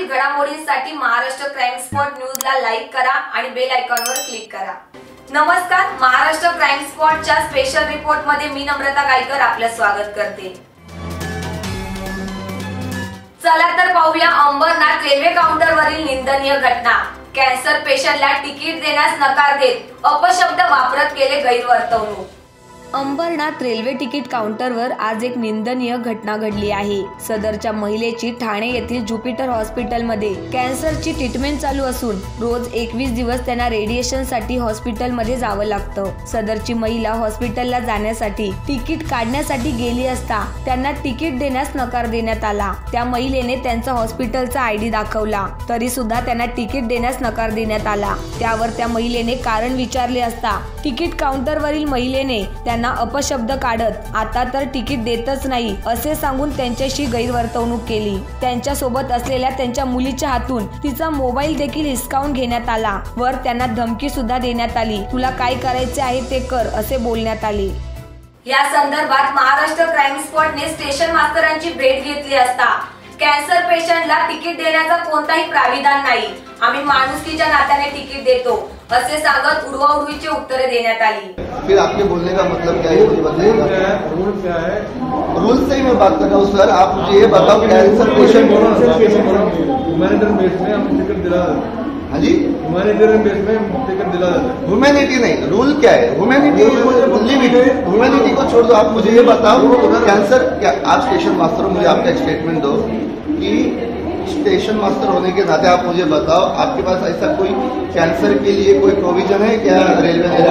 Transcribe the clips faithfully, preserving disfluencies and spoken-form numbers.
मागील घडामोडींसाठी Maharashtra crime spot न्यूजला लाईक करा आणि बेल आयकॉनवर क्लिक करा। नमस्कार, महाराष्ट्र क्राईम स्पॉटच्या स्पेशल रिपोर्ट मध्ये मी नम्रता गायकर आपलं स्वागत करते। चला तर पाहूया अंबरनाथ रेल्वे काउंटरवरील निंदनीय घटना। कॅन्सर पेशंटला तिकीट देण्यास नकार देत अपशब्द वापरत केले गैरवर्तवणूक। अंबरनाथ रेल्वे तिकीट काउंटरवर आज एक निंदनीय घटना घडली आहे। सदरच्या महिलेची ठाणे येथील ज्युपिटर हॉस्पिटलमध्ये कॅन्सरची ट्रीटमेंट चालू असून रोज एकवीस दिवस त्यांना रेडिएशनसाठी हॉस्पिटलमध्ये जावं लागतं। सदरची महिला हॉस्पिटलला जाण्यासाठी तिकीट काढण्यासाठी गेली असता त्यांना तिकीट देण्यास नकार देण्यात आला। त्या महिलेने त्यांचा हॉस्पिटलचा आयडी दाखवला, तरी सुद्धा त्यांना तिकीट देण्यास नकार देण्यात आला। त्यावर त्या महिलेने कारण विचारले असता तिकीट काउंटरवरील महिलेने त्यांना अपशब्द काढत आता तर तिकीट देतच नाही असे सांगून त्यांच्याशी गैरवर्तवणूक केली। त्यांच्या सोबत असलेल्या त्यांच्या मुलीच्या हातून तिचा मोबाईल देखील हिसकावून घेण्यात आला। वर त्यांना धमकी सुद्धा देण्यात आली, तुला काय करायचे आहे ते कर असे बोलण्यात आले। या संदर्भात महाराष्ट्र क्राईम स्पॉटने स्टेशन मास्टरांची भेट घेतली असता कॅन्सर पेशंटला तिकीट देण्याचा कोणताही प्राविधान नाही, आम्ही माणुसकीच्या नात्याने तिकीट देतो असे सांगत उडवाउडवीची उत्तरे देण्यात आली। फिर आपके बोलने का मतलब क्या है, मुझे बताइएगा। रूल क्या है? रूल से ही मैं बात कर रहा हूँ सर। आप मुझे ये बताओ, कैंसर पेशेंट ह्यूमैनिटेरियन बेस में हम टिकट दिला देते हैं। हाँ जी, ह्यूमैनिटेरियन बेस में टिकट दिला देते हैं। ह्यूमैनिटी नहीं, रूल क्या है? ह्यूमैनिटी ह्यूमैनिटी को छोड़ दो। आप मुझे ये बताओ, कैंसर क्या, आप स्टेशन मास्टर हो, मुझे आपका स्टेटमेंट दो कि स्टेशन मास्टर होने के नाते आप मुझे बताओ, आपके पास ऐसा कोई कैंसर के लिए कोई प्रोविजन है क्या? रेलवे ने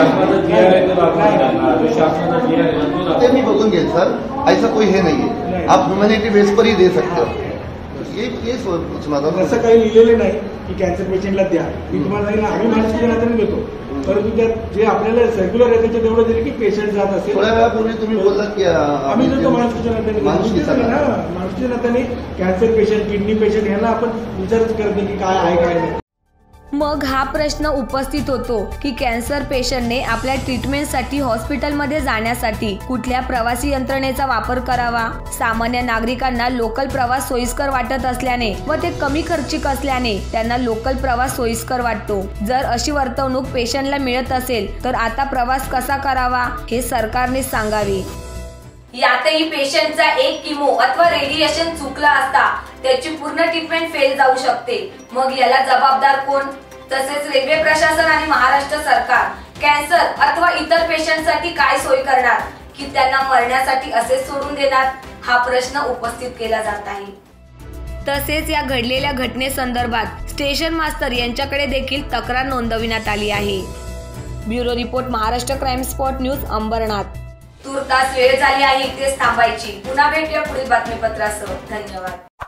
ते मी बघून घेईल सर, ऐसा कोई है नहीं है। आप ह्युमॅनिटी बेस पर ही दे सकते हो। ये ये पूछना था। असं काही लिहिलेलं नाही की कॅन्सर पेशंटला द्या, मी तुम्हाला सांगितलं आम्ही माणुसकीच्या नात्याने देतो, परंतु त्यात जे आपल्याला सर्क्युलर आहे त्याच्यात एवढं दिलं की पेशंट जात असेल। थोड्या वेळापूर्वी तुम्ही बोललात की आम्ही देतो माणुसकीच्या नात्याने। माणुसकीच्या नात्याने कॅन्सर पेशंट, किडनी पेशंट यांना आपण विचारच करतो की काय आहे काय नाही। मग हा प्रश्न उपस्थित होतो की कॅन्सर पेशंटने आपल्या ट्रीटमेंटसाठी हॉस्पिटलमध्ये जाण्यासाठी कुठल्या प्रवासी यंत्रणेचा वापर करावा? सामान्य नागरिकांना लोकल प्रवास सोयीस्कर वाटत असल्याने व ते कमी खर्चिक असल्याने त्यांना लोकल प्रवास सोयीस्कर वाटतो। जर अशी वर्तवणूक पेशंटला मिळत असेल तर आता प्रवास कसा करावा हे सरकारने सांगावे। यातही पेशंटचा एक किमो अथवा रेडिएशन चुकला असता त्याची पूर्ण ट्रीटमेंट फेल जाऊ शकते। मग याला जबाबदार कोण? तसेच रेल्वे प्रशासन आणि महाराष्ट्र सरकार कॅन्सर अथवा इतर पेशंटसाठी काय सोय करणार की त्यांना मरण्यासाठी असेच सोडून देणार, हा प्रश्न उपस्थित केला जात आहे। तसेच या घडलेल्या घटनेसंदर्भात स्टेशन मास्तर यांच्याकडे देखील तक्रार नोंदविण्यात आली आहे। Bureau report, Maharashtra crime spot news, Ambernath. तुर्तास वेळ झाली आहे इथेच थांबायची। पुन्हा भेटूया पुढील बातमीपत्रासह। धन्यवाद।